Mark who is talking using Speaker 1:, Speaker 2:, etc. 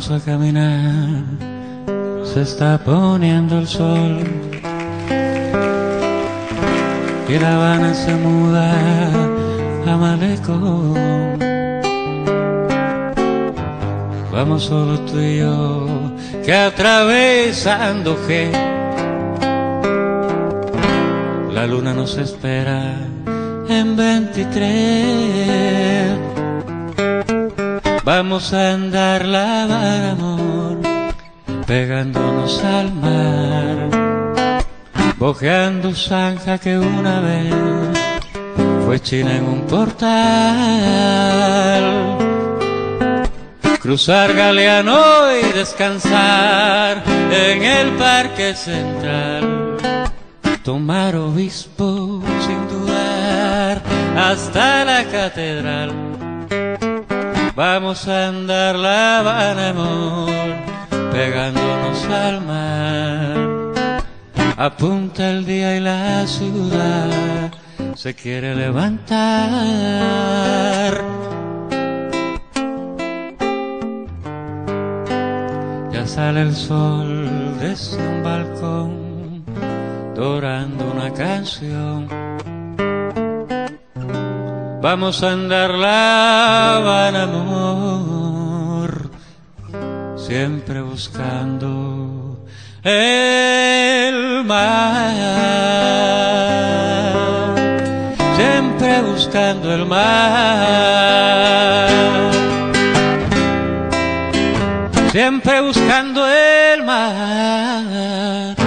Speaker 1: Vamos a caminar, se está poniendo el sol y La Habana se muda a malecón. Vamos solo tú y yo, que atravesando G la luna nos espera en 23. Vamos a andar La Habana, amor, pegándonos al mar, bojeando zanja que una vez fue China en un portal. Cruzar Galeano y descansar en el Parque Central. Tomar Obispo sin dudar hasta la catedral. Vamos a andar La Habana, amor, pegándonos al mar. Apunta el día y la ciudad se quiere levantar. Ya sale el sol desde un balcón, dorando una canción. Vamos a andar La Habana, amor, siempre buscando el mar, siempre buscando el mar, siempre buscando el mar.